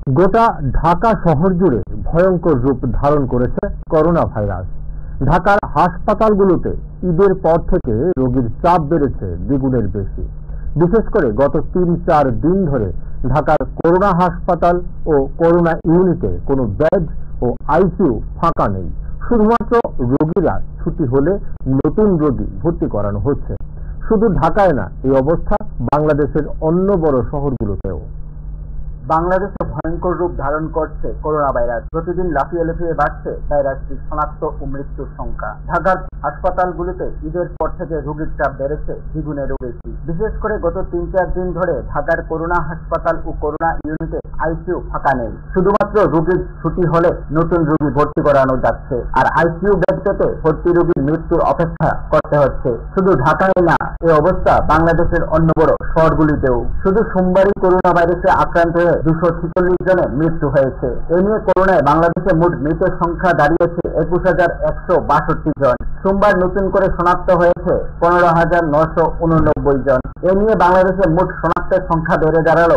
গোটা ঢাকা শহর জুড়ে ভয়ঙ্কর রূপ ধারণ করেছে করোনা ভাইরাস। ঢাকার হাসপাতালগুলোতে ঈদের পর থেকে রোগীর চাপ বেড়েছে দ্বিগুণের বেশি। বিশেষ করে গত ৩-৪ দিন ধরে ঢাকার করোনা হাসপাতাল ও করোনা ইউনিটে কোনো বেড ও আইসিইউ ফাঁকা নেই। শুধুমাত্র রোগীরা ছুটি হলে নতুন রোগী ভর্তি করানো হচ্ছে। শুধু ঢাকায় না, এই অবস্থা বাংলাদেশের অন্য বড় শহরগুলোতেও। বাংলাদেশে ভয়ঙ্কর রূপ ধারণ করছে করোনা ভাইরাস। প্রতিদিন লাফিয়ে লাফিয়ে বাড়ছে ভাইরাসটি শনাক্ত ও মৃত্যুর সংখ্যা। ঢাকার হাসপাতালগুলিতে ঈদের পর থেকে রোগীর চাপ বেড়েছে দ্বিগুণেরও বেশি। বিশেষ করে গত ৩-৪ দিন ধরে ঢাকার করোনা হাসপাতাল ও করোনা ইউনিটে আইসিইউ ফাঁকা নেই। শুধুমাত্র রোগীর ছুটি হলে নতুন রোগী ভর্তি করানো যাচ্ছে, আর আইসিইউ বেড পেতে ভর্তি রোগীর মৃত্যুর অপেক্ষা করতে হচ্ছে। শুধু ঢাকায় না, এই অবস্থা বাংলাদেশের অন্য বড় শহরগুলিতেও। শুধু সোমবারই করোনা ভাইরাসে আক্রান্ত হয়ে ২৪৬ জনের মৃত্যু হয়েছে। এ নিয়ে করোনায় বাংলাদেশে মোট মৃতের সংখ্যা দাঁড়িয়েছে ২১,১৬২ জন। সোমবার নতুন করে শনাক্ত হয়েছে ১৫,৯৮৯ জন। এ নিয়ে বাংলাদেশে মোট শনাক্তের সংখ্যা বেড়ে দাঁড়ালো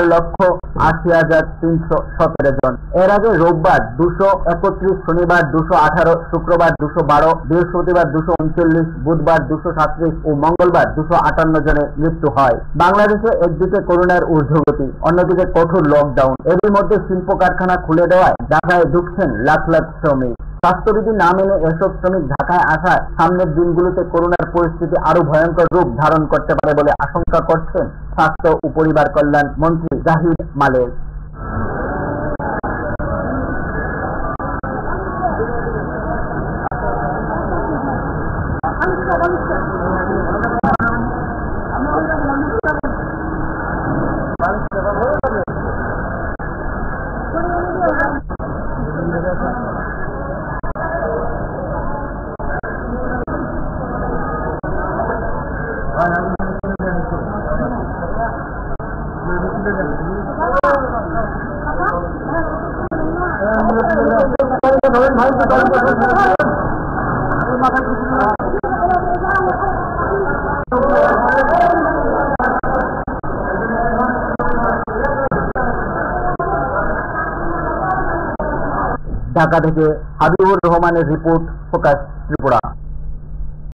১২,৮০,৩১৭ জন। এর আগে রোববার ২৩১, শনিবার ২১৮, শুক্রবার ২১২, বৃহস্পতিবার ২৩৯, বুধবার ২৩৭ ও মঙ্গলবার ২৫৮ জনের মৃত্যু হয়। বাংলাদেশে একদিকে করোনার ঊর্ধ্বগতি, অন্যদিকে কঠোর লকডাউন। এরই মধ্যে শিল্প কারখানা খুলে দেওয়ায় ঢাকায় ঢুকছেন লাখ লাখ শ্রমিক। স্বাস্থ্যবিধি না মেনে এসব শ্রমিক ঢাকায় আসায় সামনের দিনগুলোতে করোনার পরিস্থিতি আরো ভয়ঙ্কর রূপ ধারণ করতে পারে বলে আশঙ্কা করছেন স্বাস্থ্য ও পরিবার কল্যাণ মন্ত্রী জাহিদ মালেক। ঢাকা থেকে হাবিবুর রহমানের রিপোর্ট, ফোকাস ত্রিপুরা।